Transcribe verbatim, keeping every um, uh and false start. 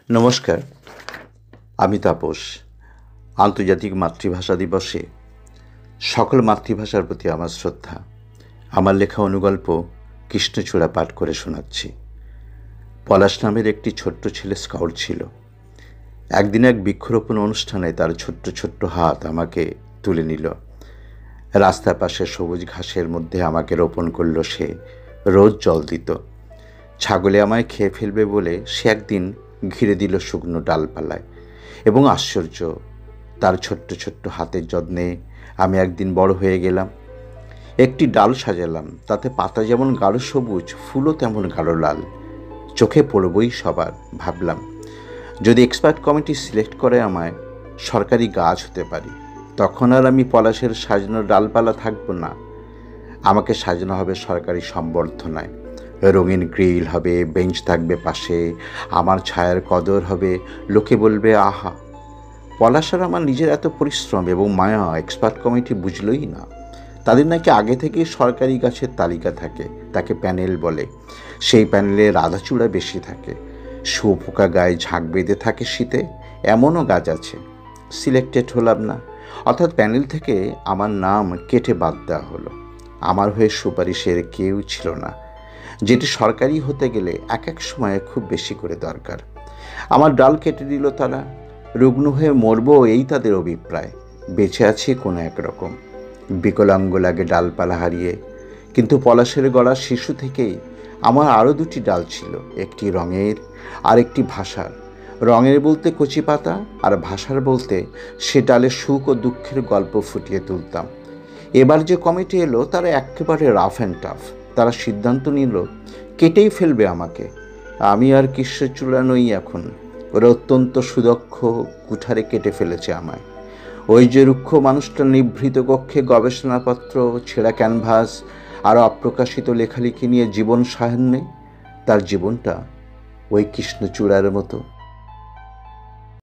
নমস্কার, আমি তাপস। আন্তর্জাতিক মাতৃভাষা দিবসে সকল মাতৃভাষার প্রতি আমার শ্রদ্ধা। আমার লেখা অনুগল্প কৃষ্ণচূড়া পাঠ করে শোনাচ্ছি। পলাশ নামের একটি ছোট্ট ছেলে স্কাউট ছিল। একদিন এক বৃক্ষরোপণ অনুষ্ঠানে তার ছোট্ট ছোট্ট হাত আমাকে তুলে নিল। রাস্তার পাশে সবুজ ঘাসের মধ্যে আমাকে রোপণ করল সে। রোজ জল দিত। ছাগলে আমায় খেয়ে ফেলবে বলে সে একদিন ঘিরে দিল শুকনো ডালপালায়। এবং আশ্চর্য, তার ছোট্ট ছোট্ট হাতের যত্নে আমি একদিন বড় হয়ে গেলাম। একটি ডাল সাজালাম, তাতে পাতা যেমন গাঢ় সবুজ, ফুলও তেমন গাঢ় লাল। চোখে পড়বই সবার। ভাবলাম, যদি এক্সপার্ট কমিটি সিলেক্ট করে আমায়, সরকারি গাছ হতে পারি। তখন আর আমি পলাশের সাজানো ডালপালা থাকবো না, আমাকে সাজানো হবে সরকারি সম্বর্ধনায়। রঙিন গ্রিল হবে, বেঞ্চ থাকবে পাশে, আমার ছায়ার কদর হবে। লোকে বলবে, আহা! পলাশ আর আমার নিজের এত পরিশ্রম এবং মায়া এক্সপার্ট কমিটি বুঝলই না। তাদের নাকি আগে থেকেই সরকারি গাছের তালিকা থাকে, তাকে প্যানেল বলে। সেই প্যানেলে রাধাচূড়া বেশি থাকে, শুয়োপোকা গায়ে ঝাঁক বেঁধে থাকে শীতে। এমনও গাছ আছে। সিলেক্টেড হলাম না, অর্থাৎ প্যানেল থেকে আমার নাম কেটে বাদ দেওয়া হলো। আমার হয়ে সুপারিশের কেউ ছিল না, যেটি সরকারি হতে গেলে এক এক সময়ে খুব বেশি করে দরকার। আমার ডাল কেটে দিল তারা। রুগ্ন হয়ে মরবো এই তাদের অভিপ্রায়। বেঁচে আছি কোনো এক রকম। বিকলাঙ্গ লাগে ডালপালা হারিয়ে। কিন্তু পলাশের গড়া শিশু থেকেই আমার আরও দুটি ডাল ছিল, একটি রঙের আর একটি ভাষার। রঙের বলতে কচি পাতা, আর ভাষার বলতে সে ডালে সুখ ও দুঃখের গল্প ফুটিয়ে তুলতাম। এবার যে কমিটি এলো তারা একেবারে রাফ অ্যান্ড টাফ। তারা সিদ্ধান্ত নিল কেটেই ফেলবে আমাকে। আমি আর কৃষ্ণচূড়া নই এখন। ওরা অত্যন্ত সুদক্ষ কুঠারে কেটে ফেলেছে আমায়। ওই যে রুক্ষ মানুষটা নিভৃত কক্ষে গবেষণাপত্র, ছেঁড়া ক্যানভাস আর অপ্রকাশিত লেখালেখি নিয়ে জীবন সাহান্যে, তার জীবনটা ওই কৃষ্ণচূড়ার মতো।